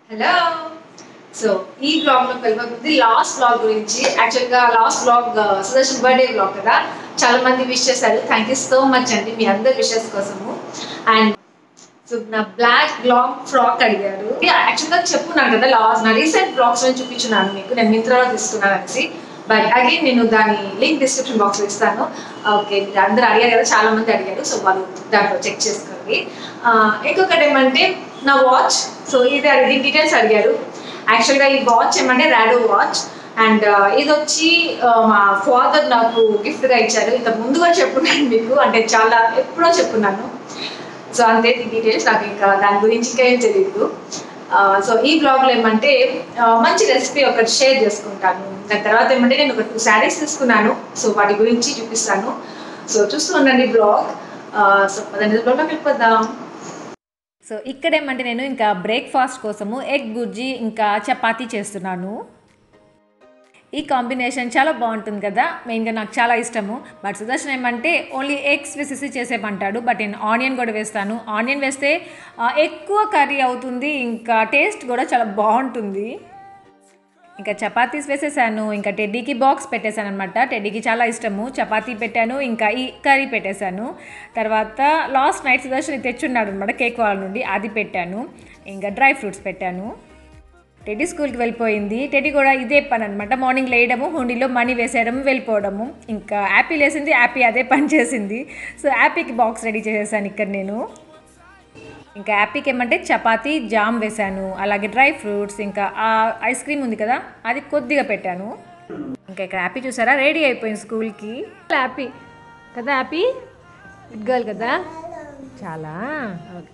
Hello. So ఈ బ్లాగ్లోకి వెళ్ళిపోతుంది. Last blog గురించి, యాక్చువల్గా last blog Sudarshan birthday blog కదా, చాలా మంది విష్ చేశారు. థ్యాంక్ యూ సో మచ్ అండి మీ అందరి విషెస్ కోసము. అండ్ సో నా బ్లాక్ లాంగ్ ఫ్రాక్ అడిగారు. యాక్చువల్గా చెప్పున్నాను కదా, నా రీసెంట్ బ్లాగ్స్ లో చూపించున్నాను మీకు, నేను మింత్రాలో తీసుకున్నాను అనేసి. బట్ అగైన్ నేను దాని లింక్ డిస్క్రిప్షన్ బాక్స్లో ఇస్తాను. ఓకే, మీరు అందరూ అడిగారు కదా, చాలా మంది అడిగారు, సో వాళ్ళు దాంట్లో చెక్ చేసుకోండి. ఇంకొకటి ఏమంటే నా వాచ్, సో ఇది డీటెయిల్స్ అడిగారు. యాక్చువల్గా ఈ వాచ్ ఏమంటే రాడో వాచ్, అండ్ ఇది వచ్చి మా ఫాదర్ నాకు గిఫ్ట్గా ఇచ్చారు. ఇంత ముందుగా చెప్పున్నాను మీకు, అంటే చాలా ఎప్పుడో చెప్పున్నాను. సో అంతే డీటెయిల్స్, నాకు ఇంకా దాని గురించి ఇంకా ఏం తెలియదు. సో ఈ బ్లాగ్లో ఏమంటే మంచి రెసిపీ ఒకటి షేర్ చేసుకుంటాను. దాని తర్వాత ఏమంటే నేను ఒక 2 శారీస్ తీసుకున్నాను, సో వాటి గురించి చూపిస్తాను. సో చూస్తూ ఉండండి బ్లాగ్. సో పదండి బ్లాగ్లోకి వెళ్ళిపోదాం. సో ఇక్కడ ఏమంటే నేను ఇంకా బ్రేక్ఫాస్ట్ కోసము ఎగ్ బుర్జీ ఇంకా చపాతీ చేస్తున్నాను. ఈ కాంబినేషన్ చాలా బాగుంటుంది కదా, మెయిన్గా నాకు చాలా ఇష్టము. బట్ సుదర్శన్ ఏమంటే ఓన్లీ ఎగ్స్ వేసేసి చేసేమంటాడు, బట్ నేను ఆనియన్ కూడా వేస్తాను. ఆనియన్ వేస్తే ఎక్కువ కర్రీ అవుతుంది, ఇంకా టేస్ట్ కూడా చాలా బాగుంటుంది. ఇంకా చపాతీస్ వేసేసాను, ఇంకా టెడ్డీకి బాక్స్ పెట్టేశాను అనమాట. టెడ్డీకి చాలా ఇష్టము. చపాతీ పెట్టాను, ఇంకా ఈ కర్రీ పెట్టేశాను. తర్వాత లాస్ట్ నైట్ సుదర్శన్ తెచ్చున్నాడు అనమాట కేక్ వాళ్ళ నుండి, అది పెట్టాను. ఇంకా డ్రై ఫ్రూట్స్ పెట్టాను. టెడ్డీ స్కూల్కి వెళ్ళిపోయింది. టెడ్డీ కూడా ఇదే పని అనమాట, మార్నింగ్ లేయడము, హుండీలో మనీ వేసేయడం, వెళ్ళిపోవడము. ఇంకా యాపీ లేసింది, యాపీ అదే పని చేసింది. సో యాపీకి బాక్స్ రెడీ చేసేసాను ఇక్కడ నేను. ఇంకా యాపీకి ఏమంటే చపాతీ జామ్ వేశాను, అలాగే డ్రై ఫ్రూట్స్, ఇంకా ఐస్ క్రీమ్ ఉంది కదా అది కొద్దిగా పెట్టాను. ఇంకా ఇక్కడ యాపీ చూసారా, రెడీ అయిపోయింది స్కూల్కి. యాపీ కదా, యాపీ గుడ్ గర్ల్ కదా, చాలా ఓకే.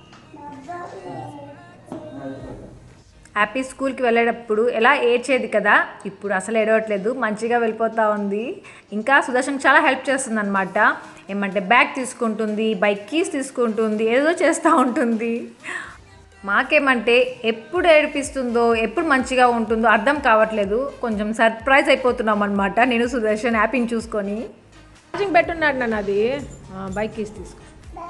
హ్యాపీ స్కూల్కి వెళ్ళేటప్పుడు ఎలా ఏడ్చేది కదా, ఇప్పుడు అసలు ఏడవట్లేదు, మంచిగా వెళ్ళిపోతూ ఉంది. ఇంకా సుదర్శన్ చాలా హెల్ప్ చేస్తుంది అనమాట. ఏమంటే బ్యాగ్ తీసుకుంటుంది, బైక్ కీస్ తీసుకుంటుంది, ఏదో చేస్తూ ఉంటుంది. మాకేమంటే ఎప్పుడు ఏడిపిస్తుందో, ఎప్పుడు మంచిగా ఉంటుందో అర్థం కావట్లేదు. కొంచెం సర్ప్రైజ్ అయిపోతున్నాం అనమాట నేను సుదర్శన్ హ్యాపీని చూసుకొని. ఛార్జింగ్ పెట్టున్నాడు నన్ను, అది బైక్ కీస్ తీసుకో.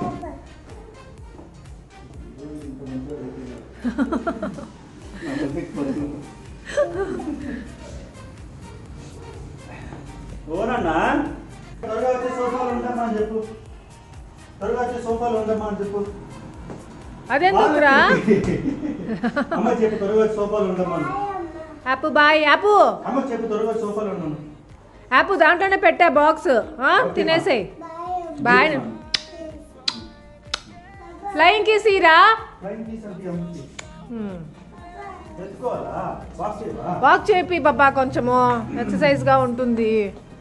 ఓనన్నా త్వరగా వచ్చే సోఫాలు ఉంటామా అని చెప్పు, త్వరగా వచ్చే సోఫాలు ఉంటామా అని చెప్పు. అదేందుకురా అమ్మ చెప్పు, త్వరగా వచ్చే సోఫాలు ఉంటామా. యాపు బాయ్, యాపు అమ్మ చెప్పు, త్వరగా వచ్చే సోఫాలు ఉన్నాను. యాపు దాంట్లోనే పెట్టా బాక్స్, తినేసేయి. బాయ్. ఫ్లయింగ్ కిసీరా, వాక్ చేపి బాబా, కొంచెము ఎక్సర్సైజ్గా ఉంటుంది.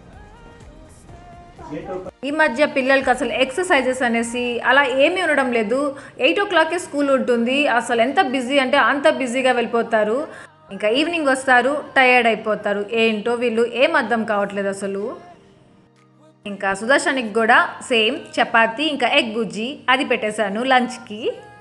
ఈ మధ్య పిల్లలకి అసలు ఎక్సర్సైజెస్ అనేసి అలా ఏమీ ఉండడం లేదు. 8 o'clockకే స్కూల్ ఉంటుంది. అసలు ఎంత బిజీ అంటే అంత బిజీగా వెళ్ళిపోతారు. ఇంకా ఈవినింగ్ వస్తారు, టయర్డ్ అయిపోతారు. ఏంటో వీళ్ళు ఏం అర్థం కావట్లేదు అసలు. ఇంకా సుదర్శన్కి కూడా సేమ్ చపాతీ ఇంకా ఎగ్ బుజ్జి అది పెట్టేశాను లంచ్కి.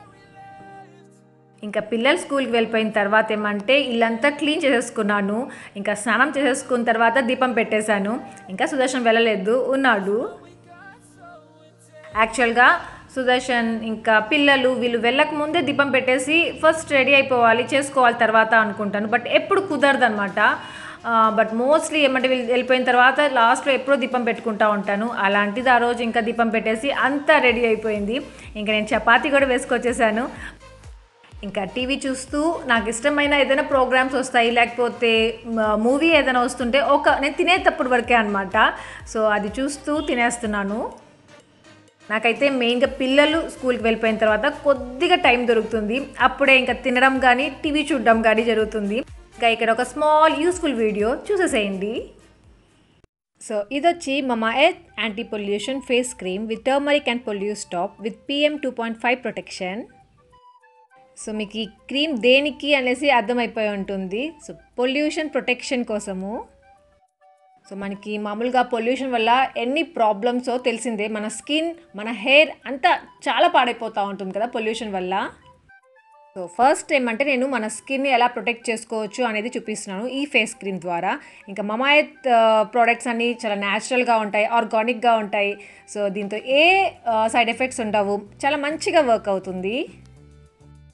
ఇంకా పిల్లలు స్కూల్కి వెళ్ళిపోయిన తర్వాత ఏమంటే ఇల్లంతా క్లీన్ చేసేసుకున్నాను. ఇంకా స్నానం చేసేసుకున్న తర్వాత దీపం పెట్టేశాను. ఇంకా సుదర్శన్ వెళ్ళలేదు, ఉన్నాడు. యాక్చువల్గా సుదర్శన్ ఇంకా పిల్లలు వీళ్ళు వెళ్ళకముందే దీపం పెట్టేసి ఫస్ట్ రెడీ అయిపోవాలి, చేసుకోవాలి తర్వాత అనుకుంటాను. బట్ ఎప్పుడు కుదరదు అనమాట. బట్ మోస్ట్లీ ఏమంటే వీళ్ళు వెళ్ళిపోయిన తర్వాత లాస్ట్లో ఎప్పుడో దీపం పెట్టుకుంటూ ఉంటాను. అలాంటిది ఆ రోజు ఇంకా దీపం పెట్టేసి అంతా రెడీ అయిపోయింది. ఇంకా నేను చపాతీ కూడా వేసుకొచ్చేసాను. ఇంకా టీవీ చూస్తూ నాకు ఇష్టమైన ఏదైనా ప్రోగ్రామ్స్ వస్తాయి, లేకపోతే మూవీ ఏదైనా వస్తుంటే నేను తినేటప్పుడు వరకే అనమాట. సో అది చూస్తూ తినేస్తున్నాను. నాకైతే మెయిన్గా పిల్లలు స్కూల్కి వెళ్ళిపోయిన తర్వాత కొద్దిగా టైం దొరుకుతుంది. అప్పుడే ఇంకా తినడం కానీ టీవీ చూడడం కానీ జరుగుతుంది. ఇంకా ఇక్కడ ఒక స్మాల్ యూస్ఫుల్ వీడియో చూసేసేయండి. సో ఇది వచ్చి Mamaearth anti pollution face cream with turmeric and pollustop with PM 2.5 protection. So మీకు ఈ క్రీమ్ దేనికి అనేసి అర్థమైపోయి ఉంటుంది. సో పొల్యూషన్ ప్రొటెక్షన్ కోసము. సో మనకి మామూలుగా పొల్యూషన్ వల్ల ఎన్ని ప్రాబ్లమ్సో తెలిసిందే. మన స్కిన్, మన హెయిర్ అంతా చాలా పాడైపోతూ ఉంటుంది కదా పొల్యూషన్ వల్ల. సో ఫస్ట్ ఏమంటే నేను మన స్కిన్ని ఎలా ప్రొటెక్ట్ చేసుకోవచ్చు అనేది చూపిస్తున్నాను ఈ ఫేస్ క్రీమ్ ద్వారా. ఇంకా మమాఎర్త్ ప్రోడక్ట్స్ అన్నీ చాలా న్యాచురల్గా ఉంటాయి, ఆర్గానిక్గా ఉంటాయి. సో దీంతో ఏ సైడ్ ఎఫెక్ట్స్ ఉండవు, చాలా మంచిగా వర్క్ అవుతుంది.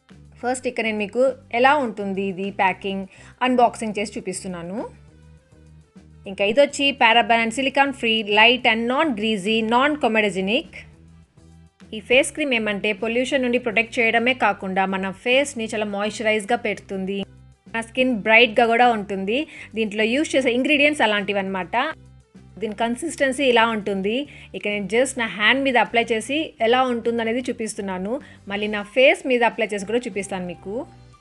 ఫస్ట్ ఇక్కడ నేను మీకు ఎలా ఉంటుంది ఇది ప్యాకింగ్ అన్బాక్సింగ్ చేసి చూపిస్తున్నాను. ఇంకా ఇది వచ్చి paraben and silicone free, light and non greasy, non comedogenic. ఈ ఫేస్ క్రీమ్ ఏమంటే పొల్యూషన్ నుండి ప్రొటెక్ట్ చేయడమే కాకుండా మన ఫేస్ని చాలా మాయిశ్చరైజ్గా పెడుతుంది, మన స్కిన్ బ్రైట్గా కూడా ఉంటుంది. దీంట్లో యూజ్ చేసే ఇంగ్రీడియంట్స్ అలాంటివి అనమాట. దీని కన్సిస్టెన్సీ ఇలా ఉంటుంది. ఇక నేను జస్ట్ నా హ్యాండ్ మీద అప్లై చేసి ఎలా ఉంటుంది అనేది చూపిస్తున్నాను. మళ్ళీ నా ఫేస్ మీద అప్లై చేసి కూడా చూపిస్తాను మీకు.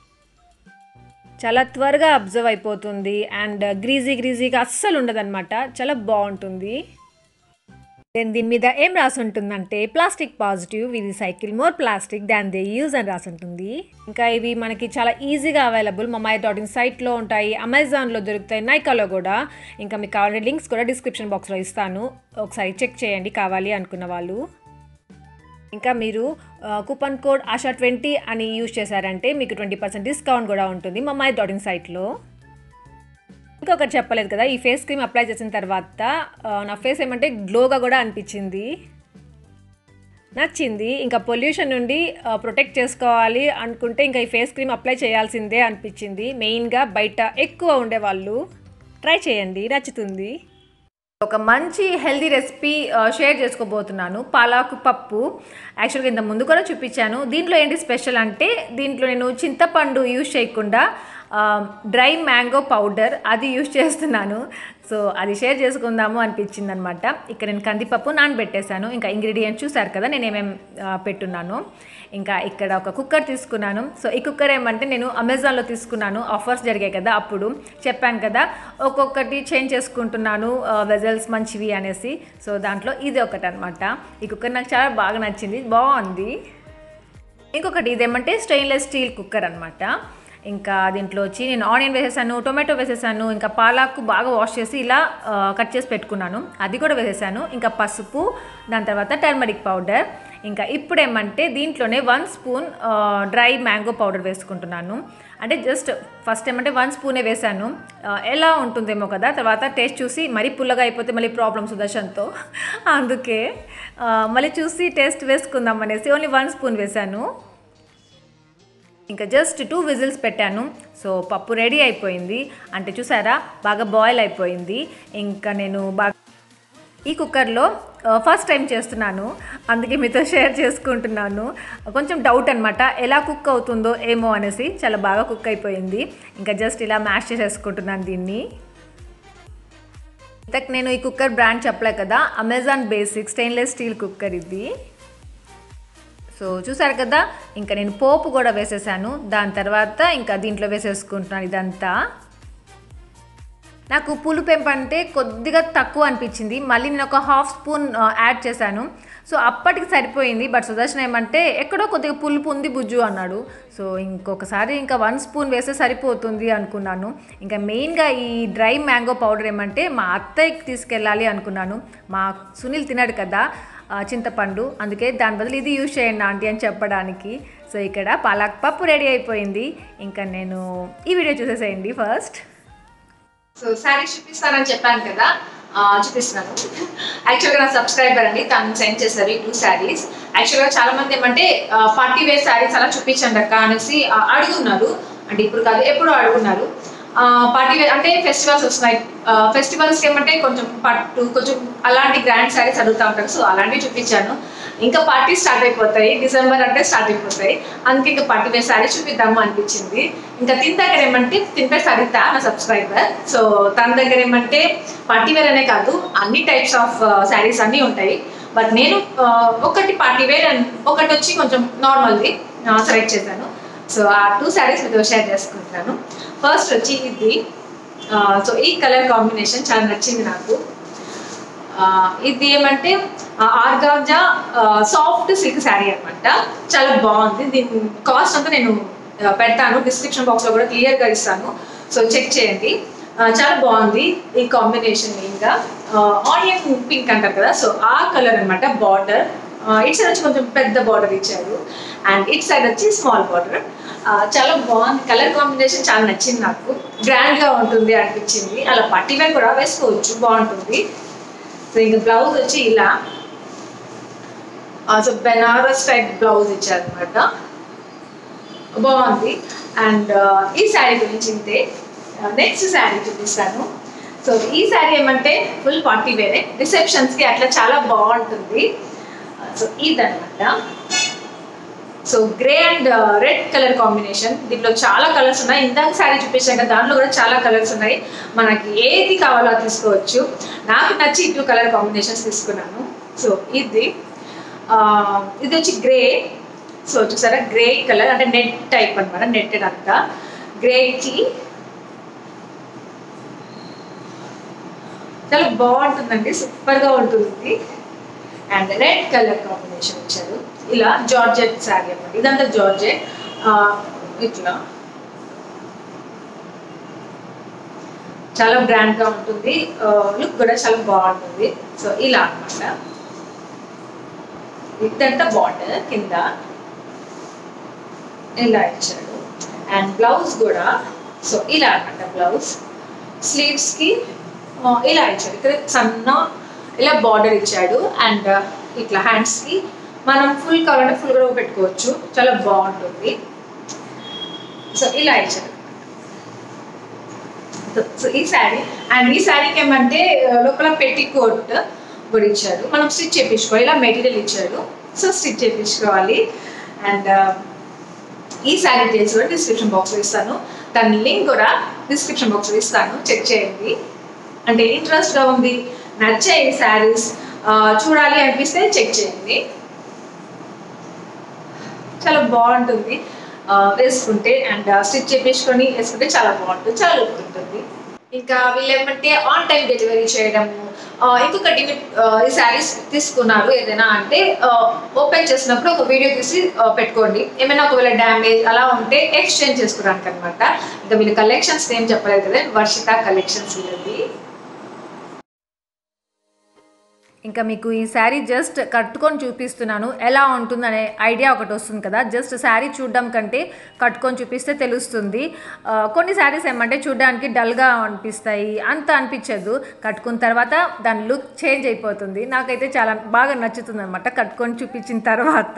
చాలా త్వరగా అబ్జర్వ్ అయిపోతుంది అండ్ గ్రీజీగా అస్సలు ఉండదన్నమాట. చాలా బాగుంటుంది. దీని మీద ఏం రాసి ఉంటుందంటే plastic positive, we recycle more plastic than they use అని రాసి ఉంటుంది. ఇంకా ఇవి మనకి చాలా ఈజీగా అవైలబుల్ mamaearth.in సైట్లో ఉంటాయి, అమెజాన్లో దొరుకుతాయి, నైకాలో కూడా. ఇంకా మీకు కావాలంటే లింక్స్ కూడా డిస్క్రిప్షన్ బాక్స్లో ఇస్తాను, ఒకసారి చెక్ చేయండి కావాలి అనుకున్న వాళ్ళు. ఇంకా మీరు కూపన్ కోడ్ ASHA20 అని యూజ్ చేశారంటే మీకు 20% డిస్కౌంట్ కూడా ఉంటుంది mamaearth.in సైట్లో. ఇంకొకటి చెప్పలేదు కదా, ఈ ఫేస్ క్రీమ్ అప్లై చేసిన తర్వాత నా ఫేస్ ఏమంటే గ్లోగా కూడా అనిపించింది, నచ్చింది. ఇంకా పొల్యూషన్ నుండి ప్రొటెక్ట్ చేసుకోవాలి అనుకుంటే ఇంకా ఈ ఫేస్ క్రీమ్ అప్లై చేయాల్సిందే అనిపించింది. మెయిన్గా బయట ఎక్కువ ఉండేవాళ్ళు ట్రై చేయండి, నచ్చుతుంది. ఒక మంచి హెల్దీ రెసిపీ షేర్ చేసుకోబోతున్నాను, పాలక్ పప్పు. యాక్చువల్గా ఇంత ముందు కూడా చూపించాను. దీంట్లో ఏంటి స్పెషల్ అంటే దీంట్లో నేను చింతపండు యూజ్ చేయకుండా డ్రై మ్యాంగో పౌడర్ అది యూజ్ చేస్తున్నాను. సో అది షేర్ చేసుకుందాము అనిపించింది అనమాట. ఇక్కడ నేను కందిపప్పు నానబెట్టేశాను. ఇంకా ఇంగ్రీడియంట్స్ చూసారు కదా నేను ఏమేమి పెట్టున్నాను. ఇంకా ఇక్కడ ఒక కుక్కర్ తీసుకున్నాను. సో ఈ కుక్కర్ ఏమంటే నేను అమెజాన్లో తీసుకున్నాను, ఆఫర్స్ జరిగాయి కదా అప్పుడు చెప్పాను కదా, ఒక్కొక్కటి చేంజ్ చేసుకుంటున్నాను వెజల్స్ మంచివి అనేసి. సో దాంట్లో ఇది ఒకటి అనమాట. ఈ కుక్కర్ నాకు చాలా బాగా నచ్చింది, బాగుంది. ఇంకొకటి ఇదేమంటే స్టెయిన్లెస్ స్టీల్ కుక్కర్ అనమాట. ఇంకా దీంట్లో వచ్చి నేను ఆనియన్ వేసేసాను, టొమాటో వేసేసాను, ఇంకా పాలాకు బాగా వాష్ చేసి ఇలా కట్ చేసి పెట్టుకున్నాను, అది కూడా వేసేసాను. ఇంకా పసుపు, దాని తర్వాత టర్మరిక్ పౌడర్. ఇంకా ఇప్పుడు ఏమంటే దీంట్లోనే 1 స్పూన్ డ్రై మ్యాంగో పౌడర్ వేసుకుంటున్నాను. అంటే జస్ట్ ఫస్ట్ ఏమంటే 1 స్పూనే వేసాను, ఎలా ఉంటుందేమో కదా, తర్వాత టేస్ట్ చూసి మరీ పుల్లగా అయిపోతే మళ్ళీ ప్రాబ్లమ్ సుదర్శన్తో, అందుకే మళ్ళీ చూసి టేస్ట్ వేసుకుందాం అనేసి ఓన్లీ 1 స్పూన్ వేసాను. ఇంకా జస్ట్ 2 విజిల్స్ పెట్టాను. సో పప్పు రెడీ అయిపోయింది. అంటే చూసారా బాగా బాయిల్ అయిపోయింది. ఇంకా నేను ఈ కుక్కర్లో ఫస్ట్ టైం చేస్తున్నాను, అందుకే మీతో షేర్ చేసుకుంటున్నాను. కొంచెం డౌట్ అనమాట ఎలా కుక్ అవుతుందో ఏమో అనేసి. చాలా బాగా కుక్ అయిపోయింది. ఇంకా జస్ట్ ఇలా మ్యాష్ చేసేసుకుంటున్నాను దీన్ని. ఇంతకు నేను ఈ కుక్కర్ బ్రాండ్ చెప్పలే కదా, Amazon basic stainless steel cooker ఇది. సో చూసారు కదా, ఇంకా నేను పోపు కూడా వేసేసాను. దాని తర్వాత ఇంకా దీంట్లో వేసేసుకుంటున్నాను ఇదంతా. నాకు పులుపెంపు అంటే కొద్దిగా తక్కువ అనిపించింది, మళ్ళీ నేను ఒక 1/2 స్పూన్ యాడ్ చేశాను. సో అప్పటికి సరిపోయింది. బట్ సుదర్శన్ ఏమంటే ఎక్కడో కొద్దిగా పులుపు ఉంది బుజ్జు అన్నాడు. సో ఇంకొకసారి ఇంకా 1 స్పూన్ వేస్తే సరిపోతుంది అనుకున్నాను. ఇంకా మెయిన్గా ఈ డ్రై మ్యాంగో పౌడర్ ఏమంటే మా అత్తయ్యకి తీసుకెళ్ళాలి అనుకున్నాను. మా సునీల్ తిన్నాడు కదా చింతపండు, అందుకే దాని బదులు ఇది యూజ్ చేయండి ఆంటీ అని చెప్పడానికి. సో ఇక్కడ పాలక్ పప్పు రెడీ అయిపోయింది. ఇంకా నేను ఈ వీడియో చూసేసేయండి ఫస్ట్. సో శారీస్ చూపిస్తానని చెప్పాను కదా, చూపిస్తున్నాను. యాక్చువల్గా నా సబ్స్క్రైబర్ అండి, తను సెండ్ చేశారు ఈ 2 శారీస్. యాక్చువల్గా చాలా మంది ఏమంటే పార్టీ వేర్ శారీస్ అలా చూపించండి అక్క అనేసి అడుగున్నారు. అంటే ఇప్పుడు కాదు ఎప్పుడు అడుగున్నారు. పార్టీ వేర్ అంటే ఫెస్టివల్స్ వస్తున్నాయి, ఫెస్టివల్స్కి ఏమంటే కొంచెం పట్టు కొంచెం అలాంటి గ్రాండ్ శారీస్ అడుగుతూ ఉంటారు. సో అలాంటివి చూపించాను. ఇంకా పార్టీ స్టార్ట్ అయిపోతాయి, డిసెంబర్ అంటే స్టార్ట్ అయిపోతాయి, అందుకే ఇంకా పార్టీ వేర్ శారీస్ చూపిద్దాము అనిపించింది. ఇంకా తిన దగ్గర ఏమంటే తింపే సరిత నా సబ్స్క్రైబర్. సో తన దగ్గర ఏమంటే పార్టీ వేర్ అనే కాదు అన్ని టైప్స్ ఆఫ్ శారీస్ అన్నీ ఉంటాయి. బట్ నేను ఒకటి పార్టీ వేర్ అండ్ ఒకటి వచ్చి కొంచెం నార్మల్ది సెలెక్ట్ చేశాను. సో ఆ 2 శారీస్ మీతో షేర్ చేసుకుంటున్నాను. ఫస్ట్ వచ్చి ఇది. సో ఈ కలర్ కాంబినేషన్ చాలా నచ్చింది నాకు. ఇది ఏమంటే ఆర్గాంజా సాఫ్ట్ సిల్క్ శారీ అనమాట, చాలా బాగుంది. దీని కాస్ట్ అంతా నేను పెడతాను డిస్క్రిప్షన్ బాక్స్లో కూడా క్లియర్గా ఇస్తాను. సో చెక్ చేయండి, చాలా బాగుంది ఈ కాంబినేషన్. మెయిన్గా ఆనియన్ పింక్ అంటారు కదా, సో ఆ కలర్ అనమాట. బార్డర్ ఇట్ సైడ్ వచ్చి కొంచెం పెద్ద బార్డర్ ఇచ్చారు అండ్ ఇట్ సైడ్ వచ్చి స్మాల్ బార్డర్. చాలా బాగుంది కలర్ కాంబినేషన్, చాలా నచ్చింది నాకు. గ్రాండ్గా ఉంటుంది అనిపించింది. అలా పట్టీ వేర్ కూడా వేసుకోవచ్చు, బాగుంటుంది. సో ఇంకా బ్లౌజ్ వచ్చి ఇలా సో బెనారస్ టైప్ బ్లౌజ్ ఇచ్చారనమాట. బాగుంది. అండ్ ఈ శారీ గురించి ఇంతే. నెక్స్ట్ శారీ చూపిస్తాను. సో ఈ శారీ ఏమంటే ఫుల్ పార్టీ వేరే, రిసెప్షన్స్కి అట్లా చాలా బాగుంటుంది. సో ఇదన్నమాట. So grey and red colour combination. దీంట్లో చాలా కలర్స్ ఉన్నాయి. ఇందాక శారీ చూపించాక దాంట్లో కూడా చాలా కలర్స్ ఉన్నాయి. మనకి ఏది కావాలో అది తీసుకోవచ్చు. నాకు నచ్చి 2 కలర్ కాంబినేషన్స్ తీసుకున్నాను. సో ఇది వచ్చి గ్రే. సో చూసారా గ్రే కలర్ అంటే నెట్ టైప్ అనమాట, నెట్టెడ్ అంతా. గ్రేకి చాలా బాగుంటుందండి, సూపర్గా ఉంటుంది. అండ్ రెడ్ కలర్ కాంబినేషన్ ఇచ్చారు. ఇలా జార్జెట్ శారీ అనమాట, ఇదంతా జార్జెట్. ఇట్లా చాలా బ్రాండ్గా ఉంటుంది, లుక్ కూడా చాలా బాగుంటుంది. సో ఇలా అనమాట. ఇదంతా బార్డర్ కింద ఇలా ఇచ్చాడు. అండ్ బ్లౌజ్ కూడా సో ఇలా అనమాట. బ్లౌజ్ స్లీవ్స్కి ఇలా ఇచ్చాడు. ఇక్కడ సన్న ఇలా బార్డర్ ఇచ్చాడు. అండ్ ఇట్లా హ్యాండ్స్కి మనం ఫుల్ కావాలంటే ఫుల్ కూడా పెట్టుకోవచ్చు, చాలా బాగుంటుంది. సో ఇలా ఇచ్చాడు. సో ఈ శారీ. అండ్ ఈ శారీకి ఏమంటే లోపల పెట్టికోట్ కూడా ఇచ్చాడు, మనం స్టిచ్ చేయించుకోవాలి. ఇలా మెటీరియల్ ఇచ్చాడు, సో స్టిచ్ చేయించుకోవాలి. అండ్ ఈ శారీ డీటెయిల్స్ కూడా డిస్క్రిప్షన్ బాక్స్లో ఇస్తాను. దాని లింక్ కూడా డిస్క్రిప్షన్ బాక్స్లో ఇస్తాను, చెక్ చేయండి. అంటే ఇంట్రెస్ట్గా ఉంది, నచ్చాయి శారీస్, చూడాలి అనిపిస్తే చెక్ చేయండి. చాలా బాగుంటుంది వేసుకుంటే. అండ్ స్టిచ్ చేయించుకొని వేసుకుంటే చాలా బాగుంటుంది, చాలా లుక్ ఉంటుంది. ఇంకా వీళ్ళు ఏమంటే ఆన్ టైం డెలివరీ చేయడము. ఇంకొకటి ఈ శారీస్ తీసుకున్నారు ఏదైనా అంటే ఓపెన్ చేసినప్పుడు ఒక వీడియో తీసి పెట్టుకోండి. ఏమైనా ఒకవేళ డ్యామేజ్ అలా ఉంటే ఎక్స్చేంజ్ చేసుకోవడానికి అనమాట. ఇంకా వీళ్ళు కలెక్షన్స్ ఏం చెప్పలేదు కదా, వర్షిత కలెక్షన్స్ వీళ్ళది. ఇంకా మీకు ఈ శారీ జస్ట్ కట్టుకొని చూపిస్తున్నాను, ఎలా ఉంటుందనే ఐడియా ఒకటి వస్తుంది కదా. జస్ట్ శారీ చూడడం కంటే కట్టుకొని చూపిస్తే తెలుస్తుంది. కొన్ని శారీస్ ఏమంటే చూడడానికి డల్గా అనిపిస్తాయి, అంత అనిపించదు. కట్టుకున్న తర్వాత దాని లుక్ చేంజ్ అయిపోతుంది. నాకైతే చాలా బాగా నచ్చుతుంది అనమాట కట్టుకొని చూపించిన తర్వాత.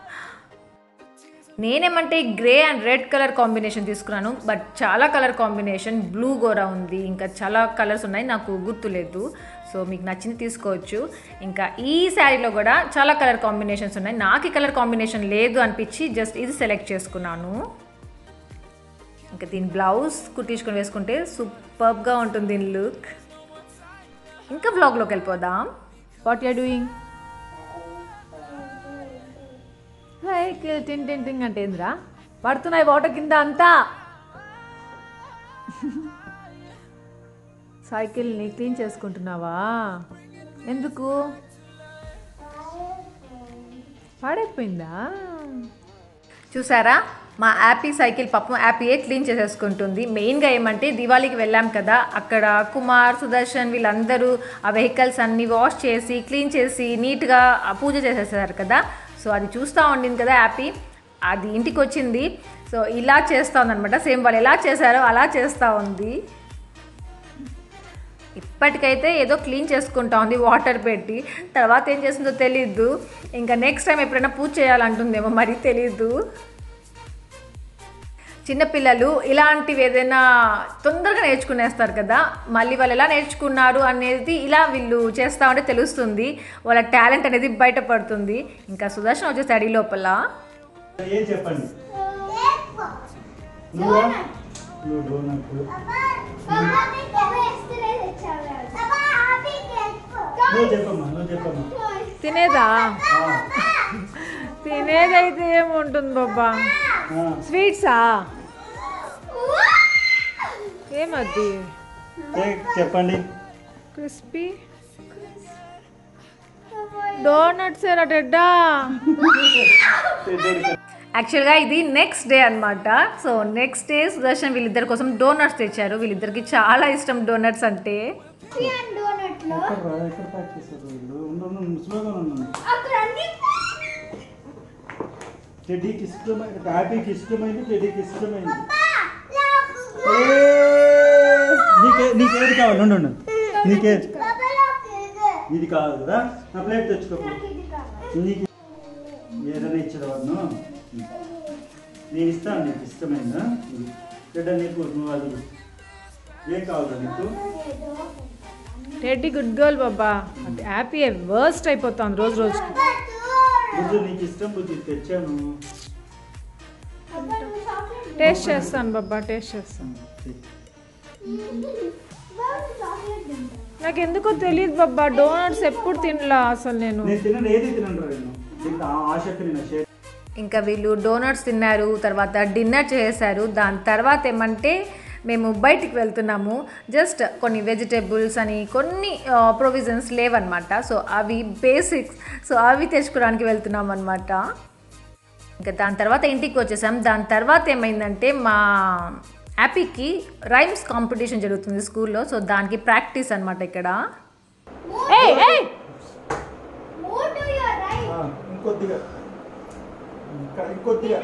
నేనేమంటే grey and red colour combination తీసుకున్నాను, బట్ చాలా కలర్ కాంబినేషన్, బ్లూ కూడా ఉంది, ఇంకా చాలా కలర్స్ ఉన్నాయి, నాకు గుర్తులేదు. సో మీకు నచ్చింది తీసుకోవచ్చు. ఇంకా ఈ శారీలో కూడా చాలా కలర్ కాంబినేషన్స్ ఉన్నాయి. నాకు ఈ కలర్ కాంబినేషన్ లేదు అనిపించి జస్ట్ ఇది సెలెక్ట్ చేసుకున్నాను. ఇంకా దీని బ్లౌజ్ కుట్టించుకొని వేసుకుంటే సూపర్గా ఉంటుంది దీని లుక్. ఇంకా వ్లాగ్లోకి వెళ్ళిపోదాం. What you are doing? Cycle ting ting ting అంటే ఏంద్రా పడుతున్నాయి వాటర్ కింద అంతా. సైకిల్ని క్లీన్ చేసుకుంటున్నావా? ఎందుకు? పాడైపోయిందా? చూసారా మా యాపీ సైకిల్ పాపం యాపీయే క్లీన్ చేసేసుకుంటుంది. మెయిన్గా ఏమంటే దివాళీకి వెళ్ళాం కదా, అక్కడ కుమార్, సుదర్శన్ వీళ్ళందరూ ఆ వెహికల్స్ అన్నీ వాష్ చేసి క్లీన్ చేసి నీట్గా పూజ చేసేసారు కదా. సో అది చూస్తూ ఉండింది కదా యాపీ, అది ఇంటికి వచ్చింది. సో ఇలా చేస్తూ ఉందనమాట, సేమ్ వాళ్ళు ఎలా చేశారో అలా చేస్తూ ఉంది. ఇప్పటికైతే ఏదో క్లీన్ చేసుకుంటా ఉంది వాటర్ పెట్టి, తర్వాత ఏం చేస్తుందో తెలీదు. ఇంకా నెక్స్ట్ టైం ఎప్పుడైనా పూజ చేయాలంటుందేమో మరి తెలీదు. చిన్నపిల్లలు ఇలాంటివి ఏదైనా తొందరగా నేర్చుకునేస్తారు కదా, మళ్ళీ వాళ్ళు ఎలా నేర్చుకున్నారు అనేది ఇలా వీళ్ళు చేస్తూ ఉంటే తెలుస్తుంది, వాళ్ళ టాలెంట్ అనేది బయటపడుతుంది. ఇంకా సుదర్శన్ వచ్చే స్టడీ లోపల ఏం చెప్పండి. తినేదా? తినేదైతే ఏముంటుంది బాబా, స్వీట్సా? ఏమది చెప్పండి. క్రిస్పీ డోనట్స్ ఏనా? యాక్చువల్గా ఇది నెక్స్ట్ డే అనమాట. సో నెక్స్ట్ డే సుదర్శన్ వీళ్ళిద్దరి కోసం డోనట్స్ తెచ్చారు. వీళ్ళిద్దరికి చాలా ఇష్టం డోనట్స్ అంటే. టెడ్డీకి ఇష్టమైంది, హ్యాపీకి ఇష్టమైంది, టెడ్డీకి ఇష్టమైంది. నీకేది కావాలి? ఉండు, నీకేది ఇది కావాలి కదా, నా ప్లేట్ తెచ్చుకో. నీకు ఏదైనా ఇచ్చేవాను, నేను ఇస్తాను నీకు ఇష్టమైన బిడ్డ నీకు నువ్వు అది ఏం కావాలి నీకు టెడ్డీ గుడ్ గర్ల్ బాబా హ్యాపీ వర్స్ట్ అయిపోతుంది రోజు రోజుకి బుజ్జు నీకు ఇష్టం బుజ్జు తెచ్చాను టేస్ట్ చేస్తాను బాబా టేస్ట్ చేస్తాను నాకు ఎందుకో తెలియదు బాబా డోనట్స్ ఎప్పుడు తినలా అసలు నేను తినను ఏది తినను నేను ఆశకి నేను ఇంకా వీళ్ళు డోనట్స్ తిన్నారు, తర్వాత డిన్నర్ చేశారు. దాని తర్వాత ఏమంటే మేము బయటికి వెళ్తున్నాము. జస్ట్ కొన్ని వెజిటేబుల్స్ అని కొన్ని ప్రొవిజన్స్ లేవన్నమాట. సో అవి బేసిక్స్, సో అవి తెచ్చుకోవడానికి వెళ్తున్నాం అనమాట. ఇంకా దాని తర్వాత ఇంటికి వచ్చేసాం. దాని తర్వాత ఏమైందంటే మా హ్యాపీకి రైమ్స్ కాంపిటీషన్ జరుగుతుంది స్కూల్లో. సో దానికి ప్రాక్టీస్ అనమాట ఇక్కడ. ఇంకొద్దిగా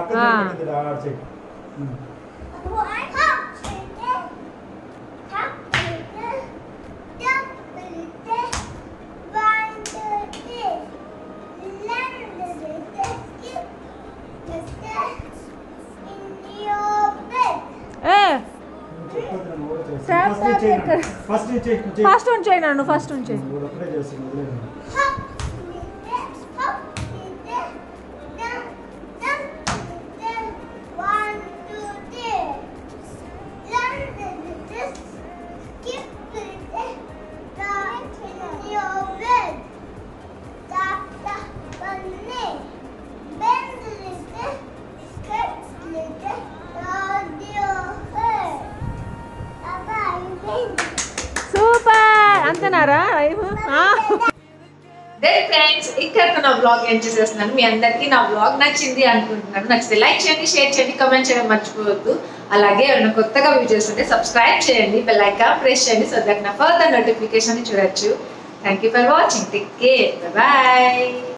ఫస్ట్ ఉంచేయి నన్ను, ఫస్ట్ ఉంచేయి. సూపర్ అంతేనారా? ఫ్రెండ్స్ ఇక్కడ నా బ్లాగ్ ఏం చేసేస్తున్నాను. మీ అందరికీ నా బ్లాగ్ నచ్చింది అనుకుంటున్నాను. నచ్చితే లైక్ చేయండి, షేర్ చేయండి, కామెంట్ చేయడం మర్చిపోవద్దు. అలాగే ఏమైనా కొత్తగా వ్యూ చేస్తుంటే సబ్స్క్రైబ్ చేయండి, బెల్ ఐకాన్ ప్రెస్ చేయండి, సో దట్ నా ఫర్దర్ నోటిఫికేషన్ చూడొచ్చు. Thank you for watching. Take care, by.